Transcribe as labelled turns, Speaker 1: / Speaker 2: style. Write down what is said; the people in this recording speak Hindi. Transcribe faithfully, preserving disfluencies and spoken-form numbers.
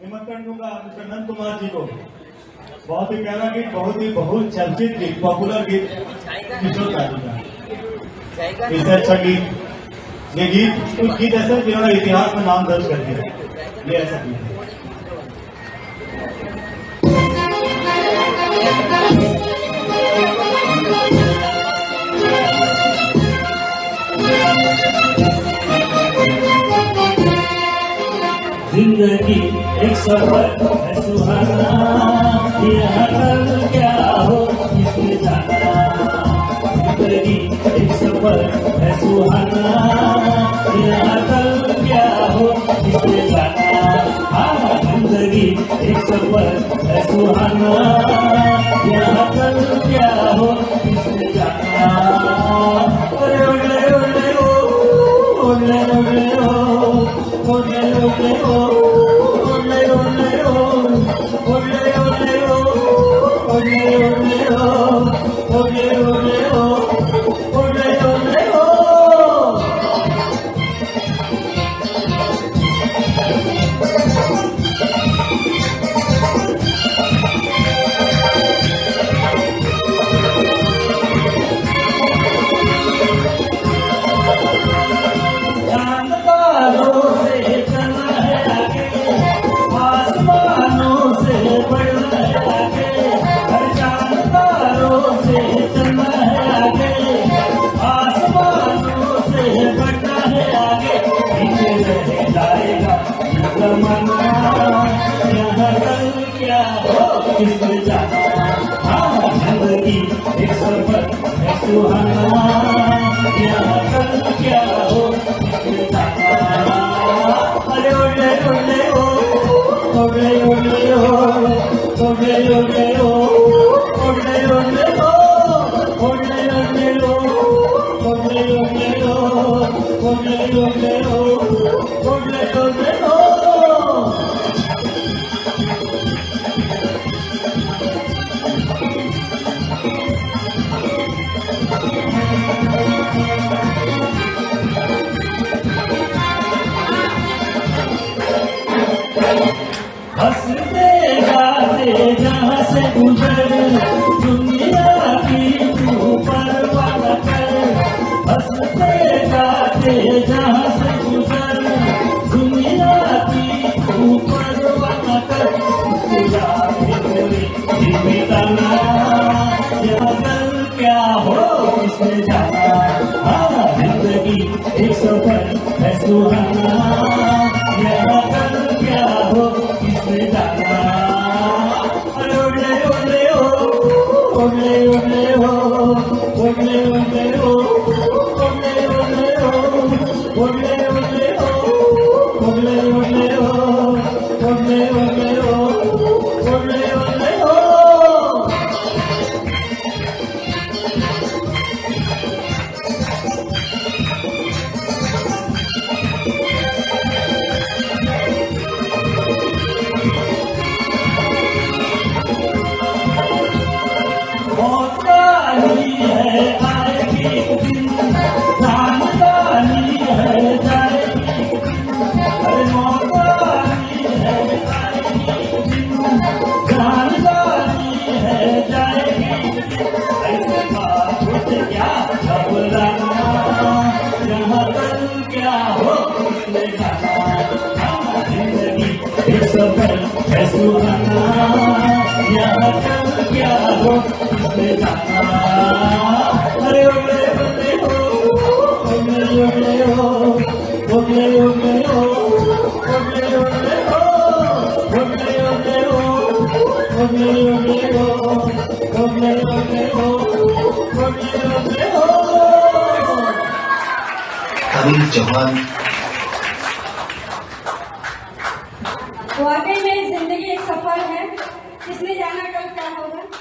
Speaker 1: निमंत्रण दूंगा मिस्टर नंद कुमार जी को। बहुत ही प्यारा गीत, बहुत ही बहुल चर्चित गीत, पॉपुलर गीत किशोर दा जी का। इससे अच्छा गीत, ये गीत कुछ गीत ऐसे जिन्होंने इतिहास में नाम दर्ज कर दिया, ये ऐसा गीत है।
Speaker 2: जिंदगी एक सफर है सुहाना, यह कल क्या हो किसने जाना। जिंदगी एक सफर है सुहाना, यह कल क्या हो किसने जाना। हाँ, जिंदगी एक सफर है सुहाना, यह कल क्या हो किसने जाना। ओले ओले ओले ओ, ओले ओले ओ, ओले ओले ओ, ओले ओले ओ, ओले ओले ओ, ओले ओले ओ, ओले ओले ओ, ओले ओले ओ। किसने जाना। हाँ, जिंदगी एक सफर है सुहाना, यहाँ कल क्या हो किसने जाना। अरे ओले ओले ओ, ओले ओले ओ, ओले ओले ओ, ओले ओले ओ, ओले ओले ओ, ओले ओले ओ, ओले ओले ओ, ओले ओले ओ। हंसते गाते जहाँ से गुजर दुनिया की तू परवाह न कर। हंसते गाते जहाँ से गुजर दुनिया की तू परवाह न कर। बिताना यहाँ कल क्या हो किसने जाना। हाँ, जिंदगी एक सफर है सुहाना, यहाँ कल क्या हो किसने जाना। अरे ओले ओले ओ, ओले ओले ओ, ओले ओले ओ, ओले ओले ओ, ओले ओले ओ, ओले ओले ओ, ओले ओले ओ, ओले ओले ओ। एक सफर है सुहाना, यहाँ कल क्या हो किसने जाना। अरे ओले ओले ओ, ओले ओले ओ, ओले ओले ओ, ओले ओले ओ, ओले ओले ओ, ओले ओले ओ, ओले ओले ओ, ओले ओले ओ।
Speaker 3: खलील चौहान।
Speaker 4: वाकई में जिंदगी एक सफर है, किसने जाना कल क्या होगा।